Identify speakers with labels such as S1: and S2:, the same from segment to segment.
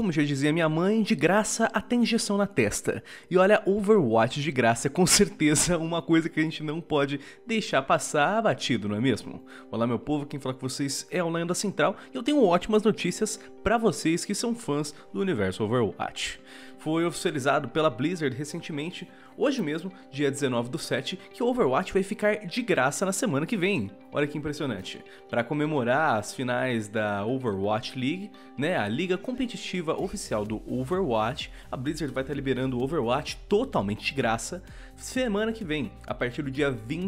S1: como já dizia minha mãe, de graça até injeção na testa. E olha, Overwatch de graça é com certeza uma coisa que a gente não pode deixar passar batido, não é mesmo? Olá meu povo, quem fala com vocês é o Lenda Central e eu tenho ótimas notícias pra vocês que são fãs do universo Overwatch. Foi oficializado pela Blizzard recentemente, hoje mesmo, dia 19/7, que o Overwatch vai ficar de graça na semana que vem. Olha que impressionante. Para comemorar as finais da Overwatch League, né, a liga competitiva oficial do Overwatch, a Blizzard vai estar liberando o Overwatch totalmente de graça semana que vem, a partir do dia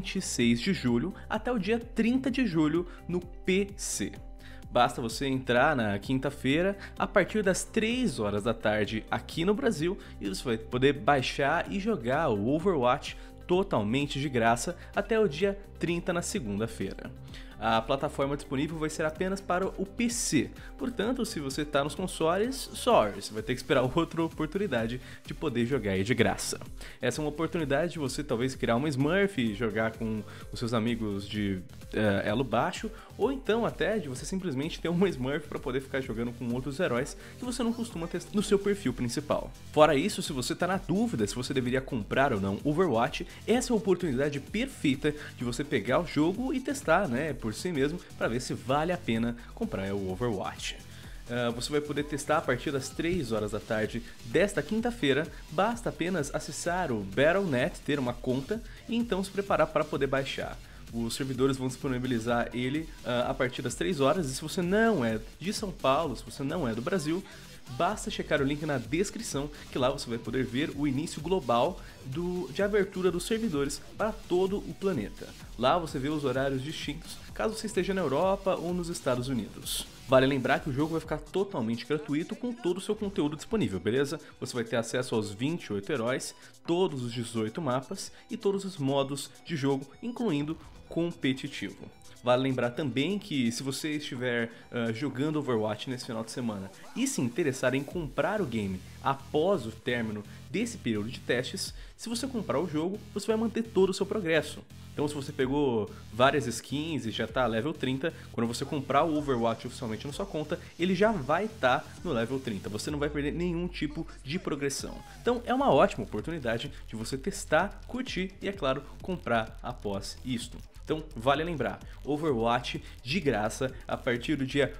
S1: 26 de julho até o dia 30 de julho no PC. Basta você entrar na quinta-feira, a partir das 3 horas da tarde aqui no Brasil, e você vai poder baixar e jogar o Overwatch totalmente de graça até o dia 30 na segunda-feira. A plataforma disponível vai ser apenas para o PC, portanto, se você está nos consoles, sorry, você vai ter que esperar outra oportunidade de poder jogar aí de graça. Essa é uma oportunidade de você talvez criar uma Smurf e jogar com os seus amigos de elo baixo, ou então até de você simplesmente ter uma Smurf para poder ficar jogando com outros heróis que você não costuma ter no seu perfil principal. Fora isso, se você está na dúvida se você deveria comprar ou não Overwatch, essa é a oportunidade perfeita de você pegar o jogo e testar, né, por si mesmo, para ver se vale a pena comprar o Overwatch. Você vai poder testar a partir das 3 horas da tarde desta quinta-feira, basta apenas acessar o Battle.net, ter uma conta e então se preparar para poder baixar. Os servidores vão disponibilizar ele a partir das 3 horas e se você não é de São Paulo, se você não é do Brasil, basta checar o link na descrição que lá você vai poder ver o início global de abertura dos servidores para todo o planeta. Lá você vê os horários distintos, caso você esteja na Europa ou nos Estados Unidos. Vale lembrar que o jogo vai ficar totalmente gratuito com todo o seu conteúdo disponível, beleza? Você vai ter acesso aos 28 heróis, todos os 18 mapas e todos os modos de jogo, incluindo competitivo. Vale lembrar também que se você estiver jogando Overwatch nesse final de semana e se interessar em comprar o game após o término desse período de testes, se você comprar o jogo, você vai manter todo o seu progresso. Então se você pegou várias skins e já está level 30, quando você comprar o Overwatch oficialmente na sua conta, ele já vai estar no level 30, você não vai perder nenhum tipo de progressão. Então é uma ótima oportunidade de você testar, curtir e, é claro, comprar após isto. Então vale lembrar, Overwatch de graça a partir do dia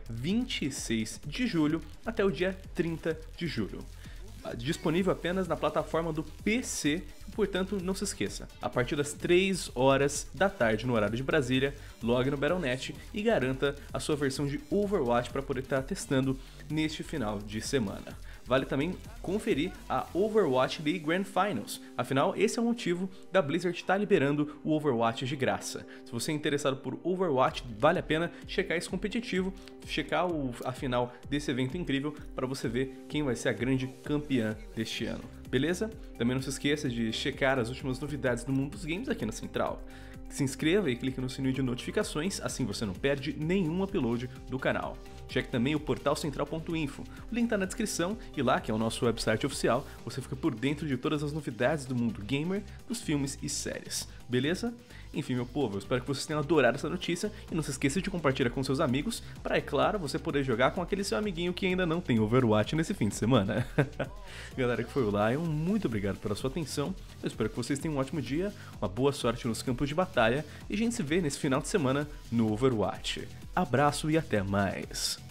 S1: 26 de julho até o dia 30 de julho. Disponível apenas na plataforma do PC, portanto não se esqueça, a partir das 3 horas da tarde no horário de Brasília, logue no Battle.net e garanta a sua versão de Overwatch para poder estar testando neste final de semana. Vale também conferir a Overwatch League Grand Finals, afinal esse é o motivo da Blizzard estar liberando o Overwatch de graça. Se você é interessado por Overwatch, vale a pena checar esse competitivo, checar a final desse evento incrível para você ver quem vai ser a grande campeã deste ano. Beleza? Também não se esqueça de checar as últimas novidades do mundo dos games aqui na Central. Se inscreva e clique no sininho de notificações, assim você não perde nenhum upload do canal. Cheque também o portal central.info, o link está na descrição e lá, que é o nosso website oficial, você fica por dentro de todas as novidades do mundo gamer, dos filmes e séries, beleza? Enfim, meu povo, eu espero que vocês tenham adorado essa notícia e não se esqueça de compartilhar com seus amigos para, é claro, você poder jogar com aquele seu amiguinho que ainda não tem Overwatch nesse fim de semana. Galera que foi o Lion, muito obrigado pela sua atenção, eu espero que vocês tenham um ótimo dia, uma boa sorte nos campos de batalha e a gente se vê nesse final de semana no Overwatch. Abraço e até mais!